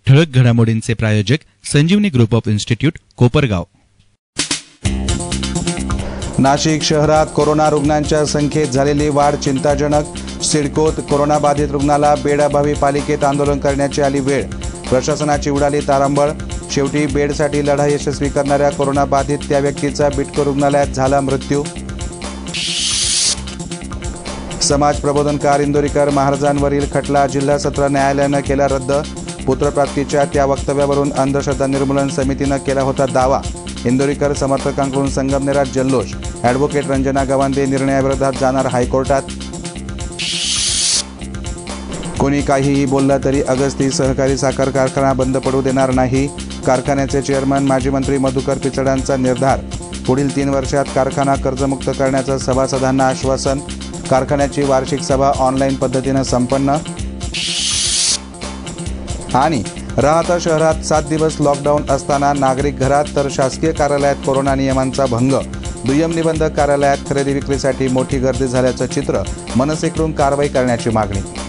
ठळक घडामोडींचे प्रायोजक Sanjivani group of institute Kopargaon. Nashik शहरात कोरोना रुग्णांच्या संख्येत झालेली वाढ चिंताजनक। सिडकोत कोरोनाबाधित रुग्णाला बेडाभावी पालिकेत आंदोलन करण्याची आली वेळ। प्रशासनाची उडाली तारांबळ। शेवटी बेडसाठी लढा यशस्वी करणाऱ्या कोरोनाबाधित त्या व्यक्तीचा बिटको रुग्णालयात झाला मृत्यू। समाज प्रबोधनकार इंदोरीकर महाराजांवरील खटला जिल्हा सत्र न्यायालयानं केला रद्द। पुत्रप्राप्तीच्या त्या वक्तव्यावरून अंधश्रद्धा निर्मूलन समितीनं केला होता दावा। इंदोरीकर समर्थकांकडून संगमनेरात जल्लोष। ॲडव्होकेट रंजना गवांदे निर्णयाविरोधात जाणार हायकोर्टात। कोणी काहीही बोललं तरी अगस्ती सहकारी साखर कारखाना बंद पडू देणार नाही। कारखान्याचे चेअरमन माजी मंत्री मधुकर पिचडांचा निर्धार। पुढील 3 वर्षात कारखाना कर्जमुक्त करण्याचं सभासदांना आश्वासन। कारखान्याची वार्षिक सभा ऑनलाईन पद्धतीनं संपन्न। आणि राहता शहरात 7 दिवस लॉकडाऊन असताना नागरिक घरात तर शासकीय कार्यालयात कोरोना नियमांचा भंग। दुय्यम निबंधक कार्यालयात खरेदी विक्रीसाठी मोठी गर्दी झाल्याचं चित्र। मनसेकडून कारवाई करण्याची मागणी।